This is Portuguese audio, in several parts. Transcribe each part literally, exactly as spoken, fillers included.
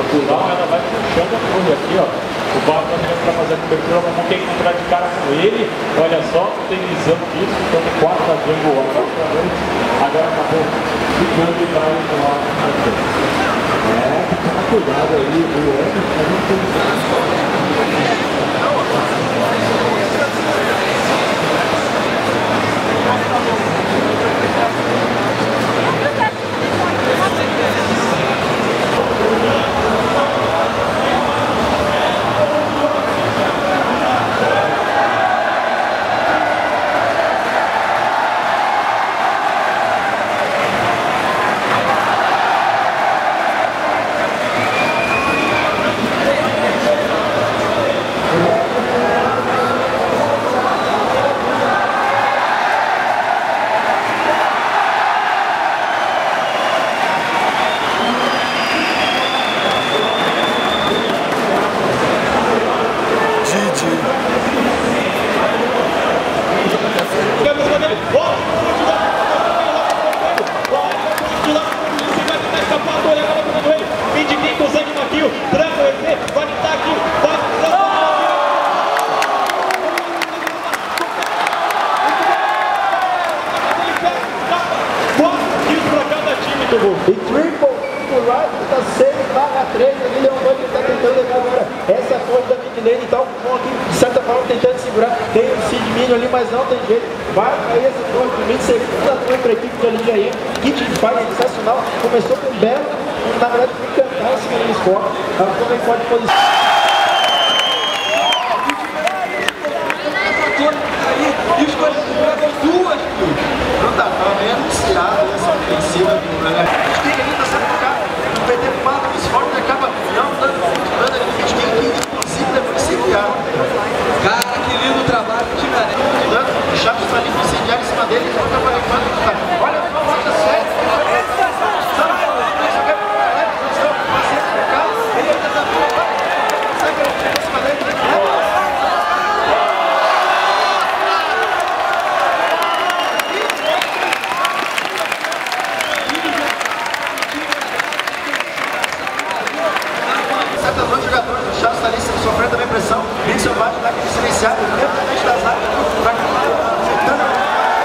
natural, ela vai puxando a folha aqui, ó. O barro também vai fazer a cobertura, vamos ter que entrar de cara com ele. Olha só, utilizando isso, então tem quatro da Django agora acabou ficando e vai no lado aqui. É, toma cuidado aí, o outro. E triple o right está seis barra três, ali é o que está tentando levar agora essa força da mid lane, então o aqui de certa forma tentando segurar, tem o Sid Minion ali, mas não tem jeito, vai cair essa torre do mid, segunda torre para a equipe de L G M, que te faz sensacional, começou com um belo, na verdade foi cantar em cima do score, ela também pode posicionar. E os coisas pegam duas, não tá, tava meio anunciado essa ofensiva do Bitking ali, tá sendo tocado, o P T quatro, o Sword acaba não dando muito dano ali no Bitking, que inclusive deve incendiar. Cara, que lindo trabalho do time ali. O Chaves tá ali com incendiar em cima dele, ele não tá levando, tá. Olha só, olha sério. Ele ainda tá consegue em cima dele. Os jogadores do Chaves estão ali sofrendo também pressão, bem selvagem, dá aquele silenciado, dentro das áreas, para acertando.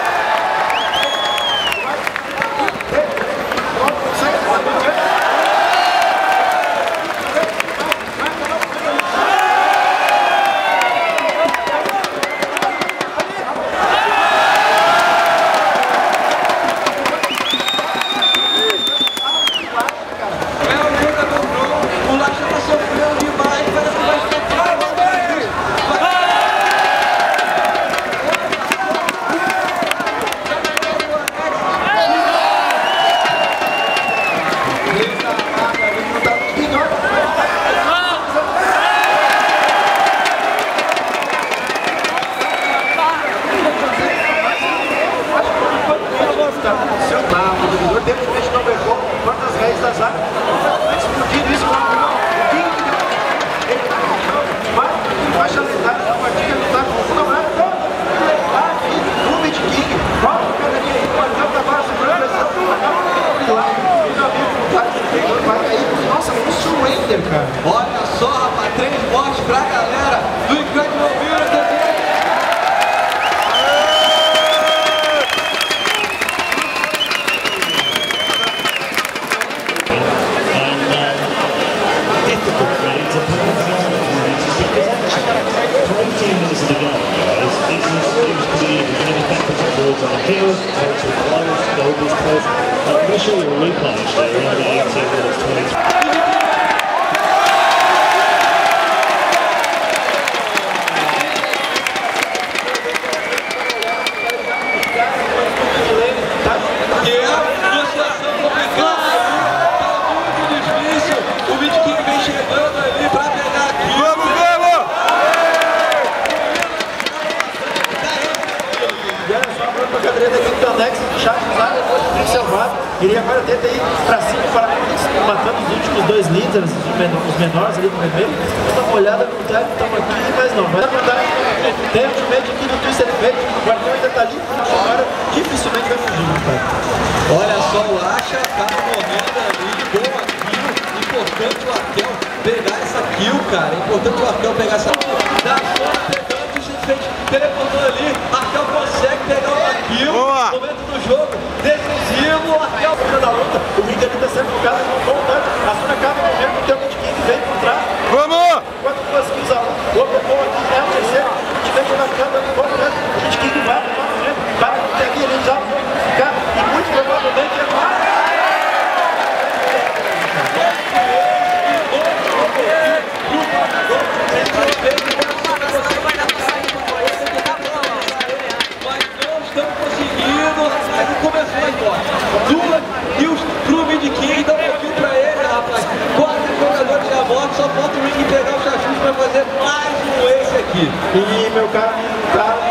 Olha só, rapaz, três mortes pra galera do Incredible Miracle. I'm going to show you a replay actually around the eighteen minutes twenty-three. Ele agora tenta ir pra cima para matando os últimos dois líderes, os menores ali no vermelho. Dá uma olhada no time, estamos aqui, mas não. Vai mandar tem o teammate aqui do Twisted Fate, o guardião ainda tá ali, agora dificilmente vai fugir, cara. Olha só, o Asha tá morrendo ali, bom aqui, importante o Atel. kill, cara. É importante o Arcão pegar essa... Da zona pegando, o X fez teleportou ali. Arcão consegue pegar uma kill. Boa. Momento do jogo, decisivo. Arcão da luta, o Ring ali tá sendo jogado com um bom tanto. A Suna acaba no momento que tem o Mid King vem por trás. Vamos! Quanto duas kills a um, o Opopô aqui é o terceiro. O Ultimate marcando ali bom tanto. O Mid King vai levar no frente, vai conseguir ali já ficar. E muito provavelmente é mais. Começou a história. Duas kills pro Mid King, dá um pouquinho pra ele, rapaz. Quatro jogadores já mortos, só falta o Ring pegar o Chachus pra fazer mais um ace aqui. E meu cara, cara